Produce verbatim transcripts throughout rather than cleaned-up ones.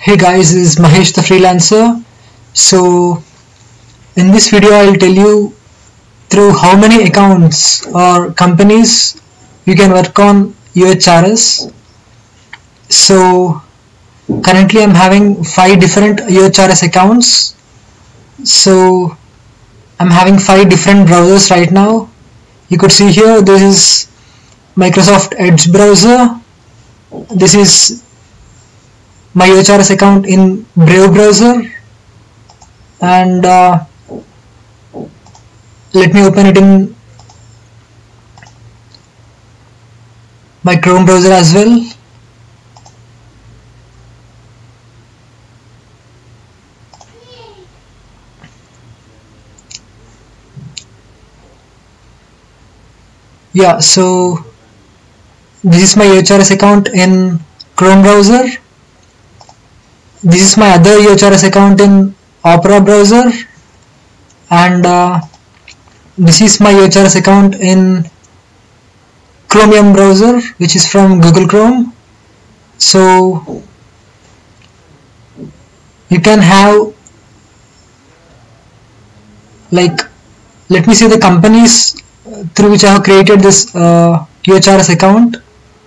Hey guys, this is Mahesh the Freelancer. So in this video I'll tell you through how many accounts or companies you can work on U H R S. So currently I'm having five different U H R S accounts. So I'm having five different browsers right now. You could see here this is Microsoft Edge browser. This is my U H R S account in Brave browser, and uh, let me open it in my Chrome browser as well. Yeah, so this is my U H R S account in Chrome browser. This is my other U H R S account in Opera browser, and uh, this is my U H R S account in Chromium browser, which is from Google Chrome. So you can have, like, let me see the companies through which I have created this uh, U H R S account.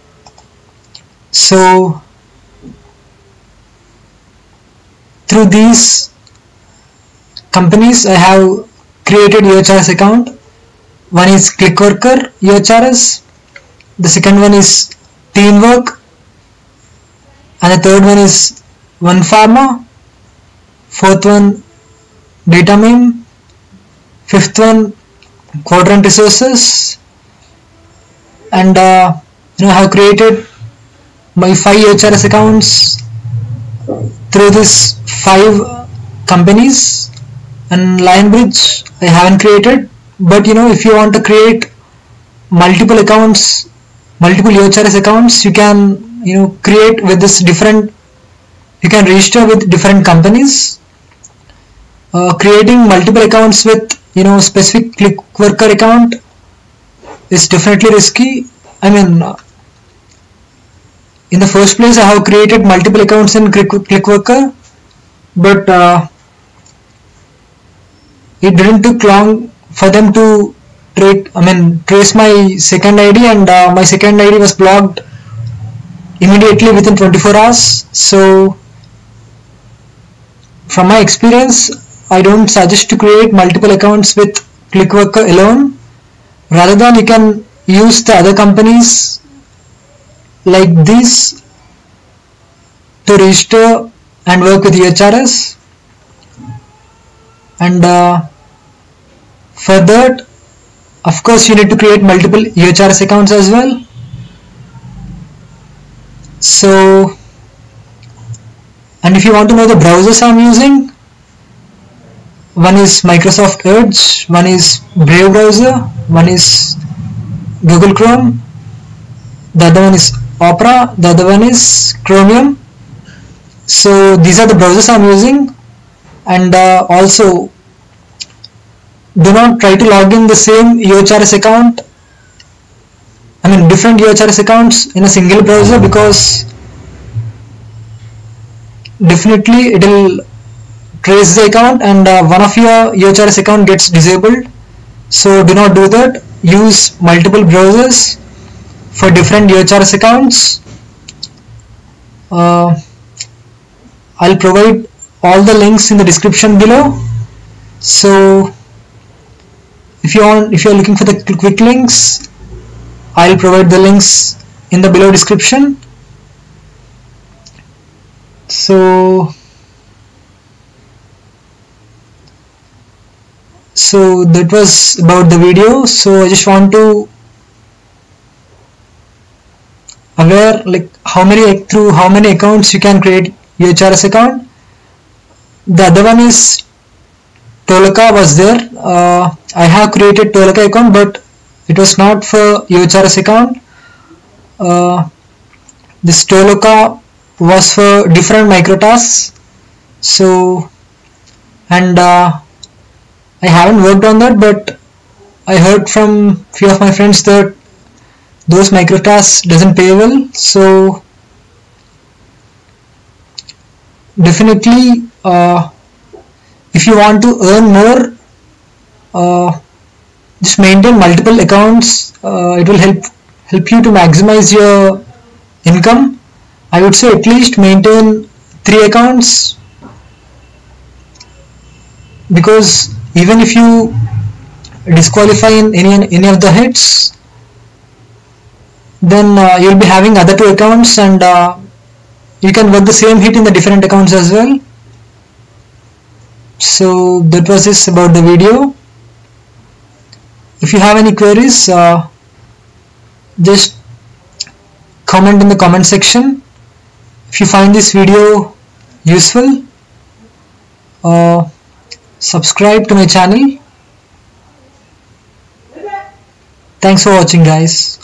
So through these companies I have created U H R S account. One is ClickWorker U H R S, the second one is Teamwork, and the third one is OnePharma, fourth one Datameme, fifth one Quadrant Resources, and uh, you know I have created my five U H R S accounts through this five companies. And Lionbridge I haven't created, but you know if you want to create multiple accounts, multiple U H R S accounts, you can you know create with this different, you can register with different companies. Uh, creating multiple accounts with you know specific ClickWorker account is definitely risky. I mean, uh, in the first place I have created multiple accounts in ClickWorker, but uh, it didn't took long for them to tra I mean trace my second I D, and uh, my second I D was blocked immediately within twenty-four hours. So from my experience, I don't suggest to create multiple accounts with ClickWorker alone. Rather than, you can use the other companies like this to register and work with U H R S. And uh, for that, of course, you need to create multiple U H R S accounts as well. So, and if you want to know the browsers I'm using, one is Microsoft Edge, one is Brave browser, one is Google Chrome, the other one is Opera, the other one is Chromium. So these are the browsers I'm using. And uh, also, do not try to log in the same U H R S account, I mean different U H R S accounts in a single browser, because definitely it will trace the account and uh, one of your U H R S account gets disabled. So do not do that. Use multiple browsers for different U H R S accounts. uh, I'll provide all the links in the description below. So if you want, if you are looking for the quick links, I'll provide the links in the below description. So so that was about the video. So I just want to aware like how many through how many accounts you can create U H R S account. The other one is Toloka was there. uh, I have created Toloka account, but it was not for U H R S account. uh, this Toloka was for different micro tasks. So, and uh, I haven't worked on that, but I heard from few of my friends that those micro tasks doesn't pay well. So definitely uh, if you want to earn more, uh, just maintain multiple accounts. Uh, it will help help you to maximize your income. I would say at least maintain three accounts, because even if you disqualify in any any of the hits, then uh, you'll be having other two accounts, and uh, you can work the same hit in the different accounts as well. So that was this about the video. If you have any queries, uh, just comment in the comment section. If you find this video useful, uh, subscribe to my channel. Thanks for watching, guys.